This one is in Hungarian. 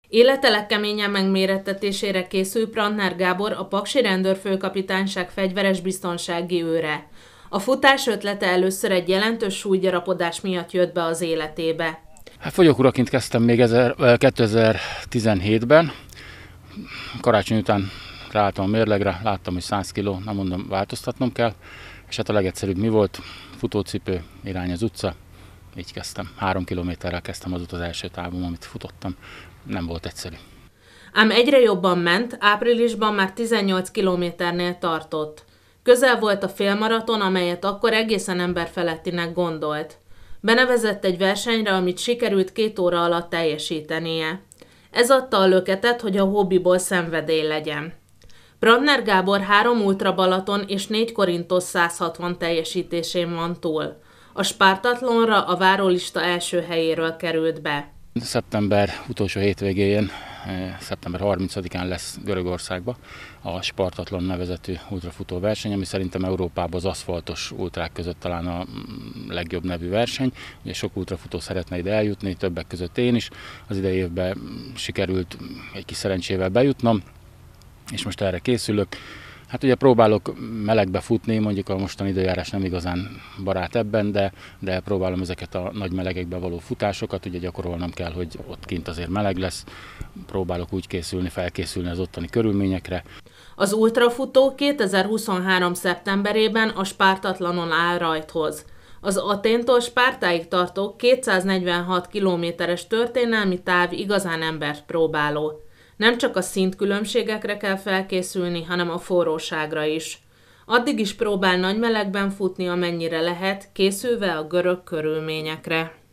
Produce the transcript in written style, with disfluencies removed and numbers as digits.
Élete legkeményen megmérettetésére készül Brandner Gábor, a Paksi Rendőrfőkapitányság fegyveres biztonsági őre. A futás ötlete először egy jelentős súlygyarapodás miatt jött be az életébe. Hát fogyókúraként kezdtem még 2017-ben. Karácsony után ráálltam a mérlegre, láttam, hogy 100 kg, nem mondom, változtatnom kell. És hát a legegyszerűbb mi volt? Futócipő, irány az utca. Így kezdtem. 3 kilométerrel kezdtem az első távom, amit futottam. Nem volt egyszerű. Ám egyre jobban ment, áprilisban már 18 kilométernél tartott. Közel volt a félmaraton, amelyet akkor egészen emberfelettinek gondolt. Benevezett egy versenyre, amit sikerült 2 óra alatt teljesítenie. Ez adta a löketet, hogy a hobbiból szenvedély legyen. Brandner Gábor 3 Ultra Balaton és 4 Korintos 160 teljesítésén van túl. A Spartathlonra a várólista első helyéről került be. Szeptember utolsó hétvégén, szeptember 30-án lesz Görögországban a Spartathlon nevezetű ultrafutó verseny, ami szerintem Európában az aszfaltos ultrák között talán a legjobb nevű verseny. Ugye sok ultrafutó szeretne ide eljutni, többek között én is. Az idei évben sikerült egy kis szerencsével bejutnom, és most erre készülök. Hát ugye próbálok melegbe futni, mondjuk a mostani időjárás nem igazán barát ebben, de próbálom ezeket a nagy melegekbe való futásokat, ugye gyakorolnom kell, hogy ott kint azért meleg lesz. Próbálok úgy készülni, felkészülni az ottani körülményekre. Az ultrafutó 2023. szeptemberében a Spartathlanon áll rajthoz. Az Athéntól Spártáig tartó 246 kilométeres történelmi táv igazán embert próbáló. Nem csak a szintkülönbségekre kell felkészülni, hanem a forróságra is. Addig is próbál nagy melegben futni, amennyire lehet, készülve a görög körülményekre.